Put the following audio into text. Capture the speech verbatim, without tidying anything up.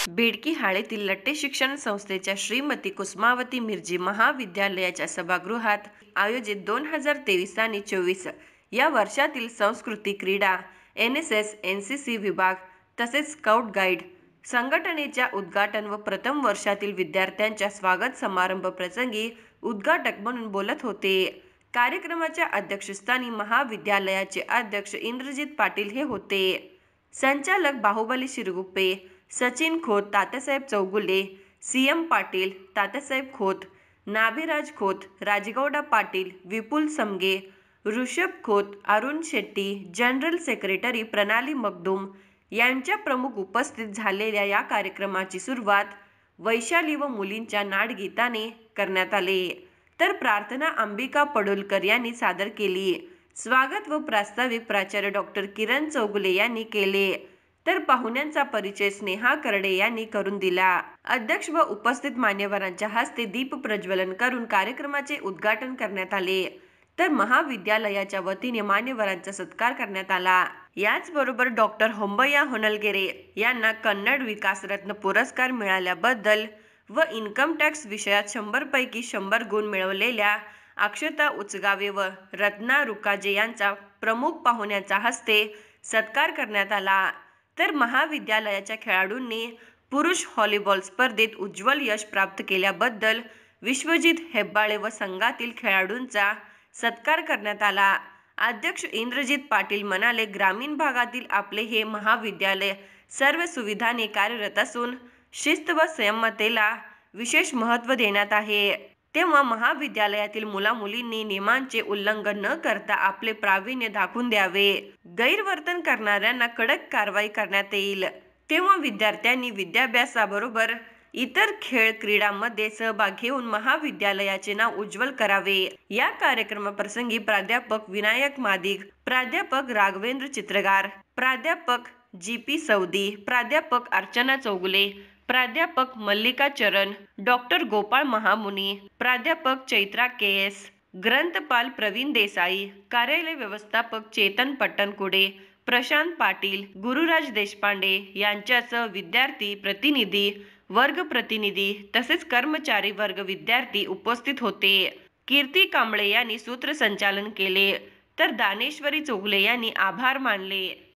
बेडकी हाळेतील लट्टे शिक्षण संस्थेच्या श्रीमती कुसुमावती मिरजी महाविद्यालयाच्या सभागृहात आयोजित दोन हजार तेवीस आणि चोवीस या वर्षातील संस्कृती, क्रीडा, N S S, N C C विभाग तसेच स्काउट गाईड संघटनेच्या उद्घाटन व प्रथम वर्षातील विद्यार्थ्यांच्या स्वागत समारंभ प्रसंगी उद्घाटक म्हणून बोलत होते. कार्यक्रमाच्या अध्यक्षस्थानी महाविद्यालयाचे अध्यक्ष इंद्रजित पाटील हे होते. संचालक Bahubali Shirguppe, Sachin Khot, Tatyasaheb Chougule, C M Patil, Tatyasaheb Khot, Nabhiraj Khot, Rajgouda Patil, Vipul Samage, Rishabh Khot, Arun Shetty, general secretary Pranali Magdum यांच्या प्रमुख उपस्थित झालेल्या या कार्यक्रमाची सुरुवात वैशाली व मुलींच्या नाटगीताने करण्यात आले, तर प्रार्थना अंबिका पडोलकर यांनी सादर केली. स्वागत व प्रास्ताविक प्राचार्य डॉक्टर किरण चौगुले यांनी केले, तर पाहुण्यांचा परिचय स्नेहा करडे यांनी करून दिला. अध्यक्ष व उपस्थित मान्यवरांच्या हस्ते दीप प्रज्वलन करून कार्यक्रमाचे उद्घाटन करण्यात आले, तर महाविद्यालयाच्या वतीने मान्यवरांचा सत्कार करण्यात आला. याचबरोबर डॉक्टर होंबया होनलगेरे यांना कन्नड विकास रत्न पुरस्कार मिळाल्याबद्दल व इन्कम टॅक्स विषयात शंभर पैकी शंभर गुण मिळवलेल्या अक्षता उचगावे व रत्ना रुकाजे यांचा प्रमुख पाहुण्यांच्या हस्ते सत्कार करण्यात आला. तर महाविद्यालयाच्या खेळाडूंनी पुरुष व्हॉलीबॉल स्पर्धेत उज्ज्वल यश प्राप्त केल्याबद्दल विश्वजित हेब्बाळे व संघातील खेळाडूंचा सत्कार करण्यात आला. अध्यक्ष इंद्रजित पाटील म्हणाले, ग्रामीण भागातील आपले हे महाविद्यालय सर्व सुविधाने कार्यरत असून शिस्त व संयमतेला विशेष महत्त्व देण्यात आहे. तेव्हा महाविद्यालयातील मुलामुलींनी नियमांचे उल्लंघन न करता आपले प्रावीण्य दाखवून द्यावे. गैरवर्तन करणाऱ्यांना कडक कारवाई करण्यात येईल. तेव्हा विद्यार्थ्यांनी विद्याभ्यासाबरोबर इतर खेळ क्रीडांमध्ये सहभाग घेऊन महाविद्यालयाचे नाव उज्ज्वल करावे. या कार्यक्रमाप्रसंगी प्राध्यापक विनायक मादिग, प्राध्यापक राघवेंद्र चित्रगार, प्राध्यापक जी पी सौदी, प्राध्यापक अर्चना चौगुले, प्राध्यापक मल्लिका चरण, डॉक्टर गोपाळ महामुनी, प्राध्यापक चैत्रा के एस, ग्रंथपाल प्रवीण देसाई, कार्यालय व्यवस्थापक चेतन पट्टणकुडे, प्रशांत पाटील, गुरुराज देशपांडे यांच्यासह विद्यार्थी प्रतिनिधी, वर्ग प्रतिनिधी तसेच कर्मचारी वर्ग विद्यार्थी उपस्थित होते. कीर्ती कांबळे यांनी सूत्रसंचालन केले, तर दानेश्वरी चौगुले यांनी आभार मानले.